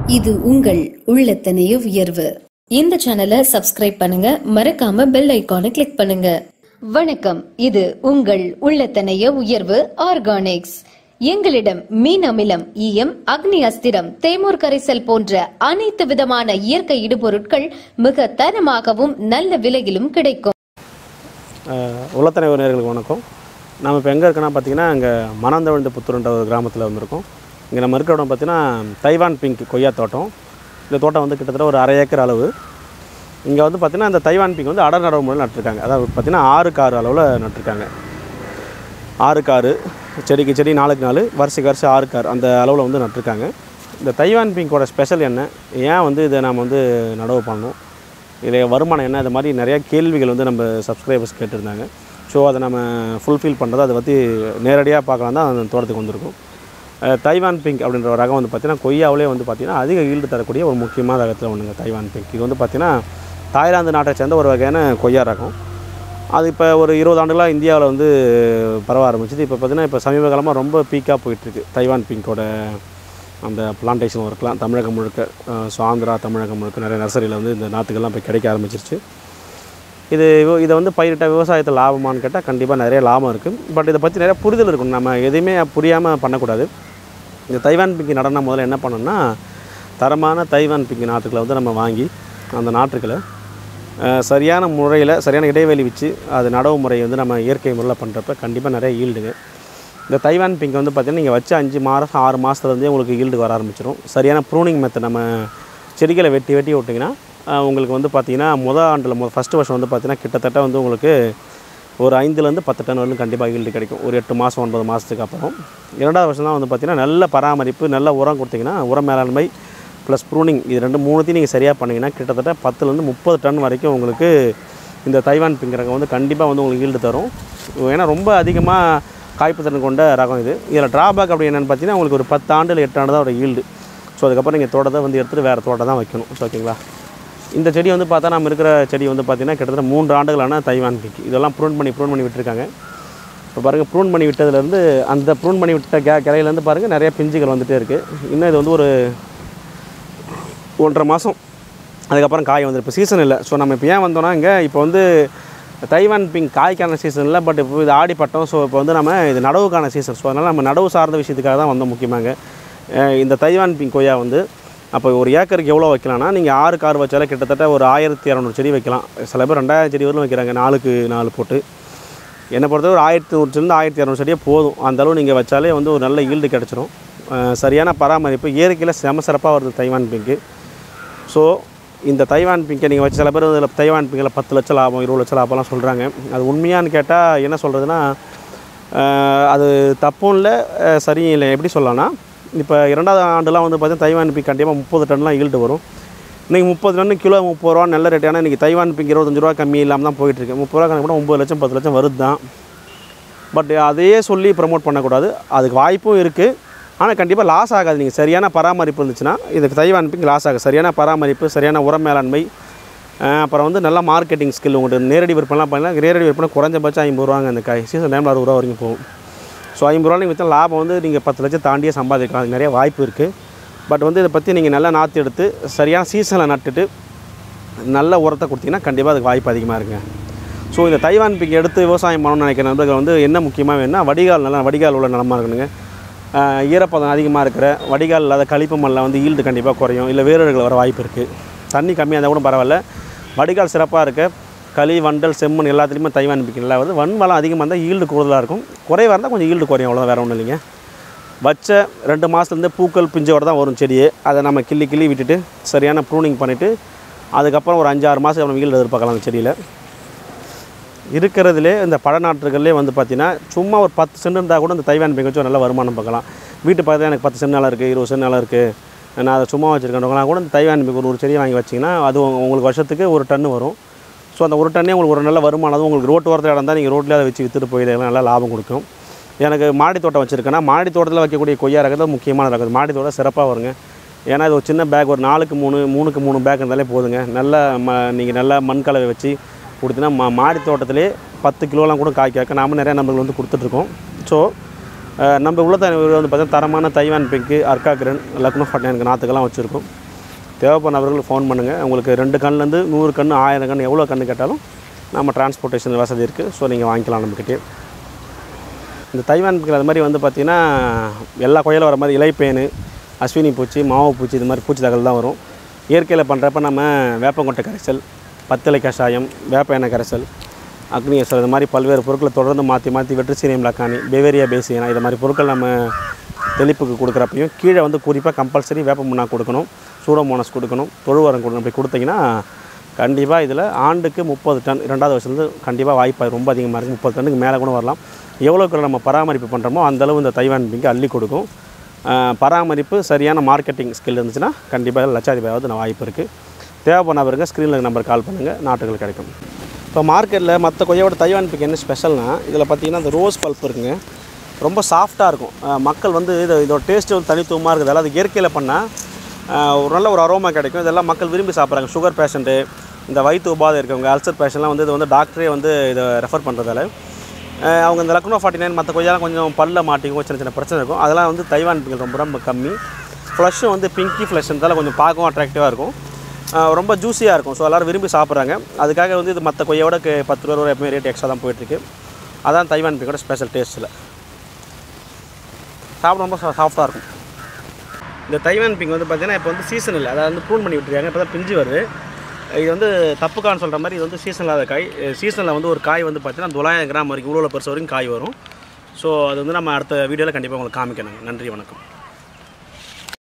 இது உங்கள் உள்ளத்தனைய உயர்வு. இந்த சேனலை சப்ஸ்கிரைப் பண்ணுங்க, மறக்காம பெல் ஐகானை கிளிக் பண்ணுங்க. வணக்கம், இது உங்கள் உள்ளத்தனைய உயர்வு ஆர்கானிக்ஸ். எங்களிடம் மீன் அமிலம், ஈயம், அக்னி அஸ்திரம், தேமூர் கரைசல் போன்ற அனைத்து விதமான இயற்கை இடுபொருட்கள் மிக தரமாகவும் நல்ல விலையிலும் கிடைக்கும். உள்ளத்தனைய நேயர்களுக்கு வணக்கம். நம்ம இப்போ எங்கே இருக்கோன்னா பார்த்தீங்கன்னா, இங்கே மணந்தவிழ்ந்த புத்தூர்ன்ற ஒரு கிராமத்தில் வந்திருக்கோம். இங்கே நம்ம இருக்கிற இடம் பார்த்தீங்கன்னா தைவான் பிங்க் கொய்யா தோட்டம். இந்த தோட்டம் வந்து கிட்டத்தட்ட ஒரு 1/2 ஏக்கர் அளவு. இங்கே வந்து பார்த்திங்கன்னா இந்த தைவான் பிங்க் வந்து அடர் நடவு முறையில் நட்டுருக்காங்க. அதாவது பார்த்திங்கன்னா 6க்கு 6 அளவில் நட்டுருக்காங்க. 6க்கு 6 செடிக்கு செடி 4க்கு 4 வருஷத்துக்கு வருஷம் 6க்கு 6 அந்த அளவில் வந்து நட்டுருக்காங்க. இந்த தைவான் பிங்கோட ஸ்பெஷல் என்ன, ஏன் வந்து இதை நாம் வந்து நடவு பண்ணணும், இதில் வருமானம் என்ன, இது மாதிரி நிறையா கேள்விகள் வந்து நம்ம சப்ஸ்கிரைபர்ஸ் கேட்டிருந்தாங்க. ஸோ அதை நம்ம ஃபுல்ஃபில் பண்ணுறது அதை பற்றி நேரடியாக பார்க்கலாம் தான் அந்த தோட்டத்துக்கு வந்திருக்கும். தைவான் பிங்க் அப்படின்ற ஒரு ரகம் வந்து பார்த்திங்கன்னா கொய்யாவிலே வந்து பார்த்திங்கன்னா அதிக ஈல்டு தரக்கூடிய ஒரு முக்கியமான ரகத்தில் ஒன்றுங்க தைவான் பிங்க். இது வந்து பார்த்திங்கன்னா தாய்லாந்து நாட்டை சேர்ந்த ஒரு வகையான கொய்யா ரகம். அது இப்போ ஒரு 20 ஆண்டுகளாக இந்தியாவில் வந்து பரவ ஆரம்பிச்சிது. இப்போ பார்த்திங்கன்னா இப்போ சமீப காலமாக ரொம்ப பீக்காக போயிட்டுருக்கு தைவான் பிங்கோட அந்த பிளான்டேஷன் ஒர்க்லாம் தமிழகம் முழுக்க. ஸோ ஆந்திரா, தமிழகம் முழுக்க நிறைய நர்சரியில் வந்து இந்த நாற்றுகள்லாம் இப்போ கிடைக்க ஆரம்பிச்சிருச்சு. இதை வந்து பயிரிட்ட விவசாயத்தில் லாபமானு கேட்டால் கண்டிப்பாக நிறைய லாபம் இருக்குது. பட் இதை பற்றி நிறைய புரிதல் இருக்கணும். நம்ம எதையுமே புரியாமல் பண்ணக்கூடாது. இந்த தைவான் பிங்க் நடனா முதல்ல என்ன பண்ணணும்னா, தரமான தைவான் பிங்க் நாற்றுக்களை வந்து நம்ம வாங்கி அந்த நாற்றுக்களை சரியான முறையில் சரியான இடைவெளி வச்சு அது நடவு முறையை வந்து நம்ம இயற்கை முறையில் பண்ணுறப்ப கண்டிப்பாக நிறைய ஈல்டுங்க. இந்த தைவான் பிங்க் வந்து பார்த்திங்கன்னா நீங்கள் வச்சு 5 மாதம் 6 மாதத்துலேருந்தே உங்களுக்கு ஈல்டு வர ஆரம்பிச்சிடும். சரியான ப்ரூனிங் மெத்தட் நம்ம செடிகளை வெட்டி விட்டிங்கன்னா உங்களுக்கு வந்து பார்த்திங்கன்னா ஃபஸ்ட்டு வருஷம் வந்து பார்த்திங்கன்னா கிட்டத்தட்ட வந்து உங்களுக்கு ஒரு 5லேருந்து 10 டன் வரலும் கண்டிப்பாக ஈல்டு கிடைக்கும். ஒரு 8 மாதம் 9 மாதத்துக்கு அப்புறம். 2வது வருஷம் தான் வந்து பார்த்திங்கன்னா நல்ல பராமரிப்பு, நல்ல உரம் கொடுத்திங்கன்னா, உரம் மேலாண்மை ப்ளஸ் ப்ரூனிங் இது 2-3த்தையும் நீங்கள் சரியாக பண்ணிங்கன்னா கிட்டத்தட்ட 10லேருந்து 30 டன் வரைக்கும் உங்களுக்கு இந்த தைவான் பிங்க் ரகம் வந்து கண்டிப்பாக வந்து உங்களுக்கு ஈல்டு தரும். ஏன்னா ரொம்ப அதிகமாக காய்ப்பு திறன் கொண்ட ரகம் இது. இதில் ட்ராபேக் அப்படி என்னென்னு பார்த்தீங்கன்னா உங்களுக்கு ஒரு 10 ஆண்டு இல்லை 8 ஆண்டு தான் ஒரு ஈல்டு. ஸோ அதுக்கப்புறம் நீங்கள் தோட்டத்தை வந்து எடுத்துகிட்டு வேறு தோட்டம் தான் வைக்கணும். ஸோ ஓகேங்களா. இந்த செடி வந்து பார்த்தா நம்ம இருக்கிற செடி வந்து பார்த்திங்கன்னா கிட்டத்தட்ட 3 ஆண்டுகளான தைவான் பிங்க். இதெல்லாம் ப்ரூன் பண்ணி விட்டுருக்காங்க. இப்போ பாருங்கள், ப்ரூன் பண்ணி விட்டதுலேருந்து அந்த ப்ரூன் பண்ணி விட்ட கிளையிலேருந்து பாருங்கள் நிறைய பிஞ்சுகள் வந்துகிட்டே இருக்குது. இன்னும் இது வந்து ஒரு 1.5 மாதம் அதுக்கப்புறம் காய் வந்துடும். இப்போ சீசன் இல்லை. ஸோ நம்ம இப்போ ஏன் வந்தோம்னா, இங்கே இப்போ வந்து தைவான் பிங்க் காய்க்கான சீசன் இல்லை. பட் இப்போ இது ஆடிப்பட்டம். ஸோ இப்போ வந்து நம்ம இது நடவுக்கான சீசன். ஸோ அதனால் நம்ம நடவு சார்ந்த விஷயத்துக்காக தான் வந்தோம் முக்கியமாக. இந்த தைவான் பிங்க் கொய்யா வந்து அப்போ ஒரு ஏக்கருக்கு எவ்வளோ வைக்கலாம்னா, நீங்கள் 6க்கு 6 வச்சாலே கிட்டத்தட்ட ஒரு 1200 செடி வைக்கலாம். சில பேர் 2000 செடி வரலும் வைக்கிறாங்க 4க்கு 4 போட்டு. என்னை பொறுத்தவரை ஒரு 1100 செடிலேருந்து 1200 செடியே போதும். அந்தளவு நீங்கள் வச்சாலே வந்து ஒரு நல்ல ஈல்டு கிடச்சிரும். சரியான பராமரிப்பு, இயற்கையில் சிறப்பாக வருது தைவான் பிங்க்கு. ஸோ இந்த தைவான் பிங்கை நீங்கள் வச்சு சில பேர் இதில் தைவான் பிங்கில் 10 லட்சம் லாபம் 20 லட்சம் லாபம்லாம் சொல்கிறாங்க. அது உண்மையானு கேட்டால் என்ன சொல்கிறதுனா, அது தப்பும் இல்லை சரியும் இல்லை. எப்படி சொல்லலாம்னா, இப்போ 2வது ஆண்டுலாம் வந்து பார்த்தீங்கன்னா தைவான் பிங்க் கண்டிப்பாக 30 டன்லாம் ஈல்டு வரும். இன்றைக்கி 30 டன்னு கிலோ 30 ரூபா நல்ல ரேட். ஆனால் இன்றைக்கி தைவான் பிங்க் 25 ரூபா கம்மி இல்லாமல் தான் போயிட்டுருக்கு. 30 ரூபா கணக்கு கூட 9 லட்சம் 10 லட்சம் வருது தான். பட் அதையே சொல்லி ப்ரமோட் பண்ணக்கூடாது. அதுக்கு வாய்ப்பும் இருக்குது. ஆனால் கண்டிப்பாக லாஸ் ஆகாது. நீங்கள் சரியான பராமரிப்பு இருந்துச்சுன்னா இதுக்கு தைவான் பிங்க் லாஸ் ஆகாது. சரியான பராமரிப்பு, சரியான உரம் மேலாண்மை, அப்புறம் வந்து நல்லா மார்க்கெட்டிங் ஸ்கில். உங்களுக்கு நேரடி விற்பனைலாம் பண்ணலாம். நேரடி விற்பனை குறைஞ்சபட்சம் 50 ரூபாங்க. அந்த காய் சீசன் டைமில் 60 ரூபா வரைக்கும் போகும். ஸோ 50 ரூபா நீங்கள் விற்றா லாபம் வந்து நீங்கள் 10 லட்சம் தாண்டியே சம்பாதிக்கலாம். அது நிறைய வாய்ப்பு இருக்குது. பட் வந்து இதை பற்றி நீங்கள் நல்லா நாற்று எடுத்து சரியான சீசனில் நட்டுட்டு நல்ல உரத்தை கொடுத்தீங்கன்னா கண்டிப்பாக அதுக்கு வாய்ப்பு அதிகமாக இருக்குங்க. ஸோ இந்த தைவான் பிங்க் எடுத்து விவசாயம் பண்ணணும்னு நினைக்கிற நண்பர்கள் வந்து என்ன முக்கியமாக வேணும்னா, வடிகால் உள்ள நிலமாக இருக்கணுங்க. ஈரப்பதம் அதிகமாக இருக்கிற வடிகால் இல்லாத கழிப்பு மண்ணில் வந்து ஈல்டு கண்டிப்பாக குறையும். இல்லை வேறுகள் வர வாய்ப்பு இருக்குது. தண்ணி கம்மியாக இருந்தால் கூட பரவாயில்ல. வடிகால் சிறப்பாக இருக்க களி, வண்டல், செம்மண் எல்லாத்துலேயுமே தைவான் பிங்க் நல்லா வருது. வளம் அதிகமாக இருந்தால் ஈல்டு கூடுதலாக இருக்கும். குறைவாக இருந்தால் கொஞ்சம் ஈல்டு குறையும். அவ்வளோதான், வேறு ஒன்றும் இல்லைங்க. வச்ச 2 மாதத்துலேருந்து பூக்கள் பிஞ்சோட தான் வரும் செடியே. அதை நம்ம கிள்ளி விட்டுட்டு சரியான ப்ரூனிங் பண்ணிவிட்டு அதுக்கப்புறம் ஒரு 5-6 மாதத்துக்கு நம்ம ஈல்டு எதிர்பார்க்கலாம். அந்த செடியில் இருக்கிறதுலே இந்த பழநாற்றுகள்லேயே வந்து பார்த்திங்கன்னா சும்மா ஒரு 10 சென்ட் இருந்தால் கூட இந்த தைவான் பிங்க் வச்சு ஒரு நல்ல வருமானம் பார்க்கலாம். வீட்டு பக்கத்தில் எனக்கு 10 சென்ட் நிலம் இருக்குது, 20 சென்ட் நிலம் இருக்குது, நான் அதை சும்மா வச்சுருக்கேன் கூட இந்த தைவான் பிங்க் ஒரு செடியை வாங்கி வச்சிங்கன்னா அது உங்களுக்கு வருஷத்துக்கு 1 டன்னு வரும். ஸோ அந்த 1 டன்னே உங்களுக்கு ஒரு நல்ல வருமானம். உங்களுக்கு ரோட்டு ஓரத்தில் இடம் தான் நீங்கள் ரோட்டில் அதை வச்சு விற்றுட்டு போயிடலாம், நல்லா லாபம் கொடுக்கும். எனக்கு மாடி தோட்டம் வச்சுருக்கேன்னா மாடி தோட்டத்தில் வைக்கக்கூடிய கொய்யா ரகத்தில் முக்கியமான ரகம். மாடி தோட்டம் சிறப்பாக வருங்க. ஏன்னா இது ஒரு சின்ன பேக், ஒரு 4க்கு 3 பேக் இருந்தாலே போதுங்க. நல்லா நீங்கள் நல்லா மண் கலவை வச்சு கொடுத்தீங்கன்னா மாடி தோட்டத்திலே 10 கிலோலாம் கூட காய்க்க நாம் நிறையா நம்பர்கள் வந்து கொடுத்துட்ருக்கோம். ஸோ நம்ம உள்ள வந்து பார்த்தீங்கன்னா தரமான Taiwan pink, Arka Kiran, Lucknow forty நாத்துக்கெல்லாம் வச்சுருக்கோம். தேவைப்படுறவர்களுக்கு ஃபோன் பண்ணுங்கள். உங்களுக்கு 2 கன்றுலேருந்து 100 கன்று 1000 கன்று எவ்வளோ கன்று கேட்டாலும் நம்ம டிரான்ஸ்போர்ட்டேஷன் வசதி இருக்குது. ஸோ நீங்கள் வாங்கிக்கலாம் நம்மக்கிட்டே. இந்த தைவான் பிங்க் அது மாதிரி வந்து பார்த்திங்கன்னா எல்லா கொய்யாலும் வர மாதிரி இலைப்பேனு, அஸ்வினி பூச்சி, மாவு பூச்சி இது மாதிரி பூச்சி தகவல் தான் வரும். இயற்கையில் பண்ணுறப்ப நம்ம வேப்பங்கொட்டை கரைசல், பத்திலை கஷாயம், வேப்ப எண்ணெய் கரைசல், அக்னியசல் இது மாதிரி பல்வேறு பொருட்களை தொடர்ந்து மாற்றி வெட்ரிசீனியம் லக்கானி, பெவேரியா பேசியனா இது மாதிரி பொருட்கள் நம்ம தெளிப்புக்கு கொடுக்குறப்பையும் கீழே வந்து குறிப்பாக கம்பல்சரி வேப்ப முன்னா கொடுக்கணும், சூடோமோனஸ் கொடுக்கணும், தொழுவரம் கொடுக்கணும். அப்படி கொடுத்தீங்கன்னா கண்டிப்பாக இதில் ஆண்டுக்கு 30 டன் 2வது வருஷத்துலேருந்து கண்டிப்பாக வாய்ப்பு ரொம்ப அதிகமாக இருக்குது. 30 டன்னுக்கு மேலே கூட வரலாம். எவ்வளோக்கு நம்ம பராமரிப்பு பண்ணுறோமோ அந்தளவு இந்த தைவான் பிங்க் அள்ளி கொடுக்கும். பராமரிப்பு சரியான மார்க்கெட்டிங் ஸ்கில் இருந்துச்சுன்னா கண்டிப்பாக லட்சாதிபதியாவது வாய்ப்பு இருக்குது. தேவைப்படுறவங்க ஸ்க்ரீனில் நம்பர் கால் பண்ணுங்கள், நாட்டுகள் கிடைக்கும். இப்போ மார்க்கெட்டில் மற்ற கொய்யாவோட தைவான் பிங்க் என்ன ஸ்பெஷல்னால் இதில் பார்த்திங்கன்னா இந்த ரோஸ் பல்ப் இருக்குங்க, ரொம்ப சாஃப்டாக இருக்கும். மக்கள் வந்து இதோட டேஸ்ட்டு வந்து தனித்துவமாக இருக்குது. அதாவது இயற்கையில் பண்ணால் ஒரு நல்ல ஒரு அரோமா கிடைக்கும். இதெல்லாம் மக்கள் விரும்பி சாப்பிட்றாங்க. சுகர் பேஷண்ட்டு, இந்த வயிற்று உபாதை இருக்கவங்க, அல்சர் பேஷண்ட்லாம் வந்து இது வந்து டாக்டரே வந்து இதை ரெஃபர் பண்ணுறதால அவங்க இந்த லக்னோ 49 மற்ற கொய்யாலாம் கொஞ்சம் பல்ல மாட்டிக்கும், சின்ன பிரச்சனை இருக்கும். அதெல்லாம் வந்து தைவான் பிங்க் ரொம்ப கம்மி. ஃப்ளஷ்ஷும் வந்து பிங்கி ஃப்ளஷ்ன்றதால கொஞ்சம் பார்க்கவும் அட்ராக்டிவாக இருக்கும், ரொம்ப ஜூஸியாக இருக்கும். ஸோ எல்லோரும் விரும்பி சாப்பிட்றாங்க. அதுக்காக வந்து இது மற்ற கொய்யாவோட 10 ரூபா எப்பவுமே ரேட் எக்ஸ்ட்ரா தான் போயிட்டுருக்கு. அதான் தைவான் பிங்கோட ஸ்பெஷல் டேஸ்ட்டில் சாப்பிட ரொம்ப சாஃப்டாக இருக்கும். இந்த தைவான் பிங்க் வந்து பார்த்திங்கன்னா இப்போ வந்து சீசன் இல்லை, அதை வந்து ப்ரூன் பண்ணி விட்டுருக்காங்க. இப்போ தான் பிஞ்சு வருது. இது வந்து தப்புக்கான்னு சொல்கிற மாதிரி இது வந்து சீசன் இல்லாத காய். சீசனில் வந்து ஒரு காய் வந்து பார்த்திங்கன்னா 900 கிராம் வரைக்கும் இவ்வளோ பெருசு வரைக்கும் காய் வரும். ஸோ அது வந்து நம்ம அடுத்த வீடியோவில் கண்டிப்பாக உங்களுக்கு காமிக்கணும். நன்றி, வணக்கம்.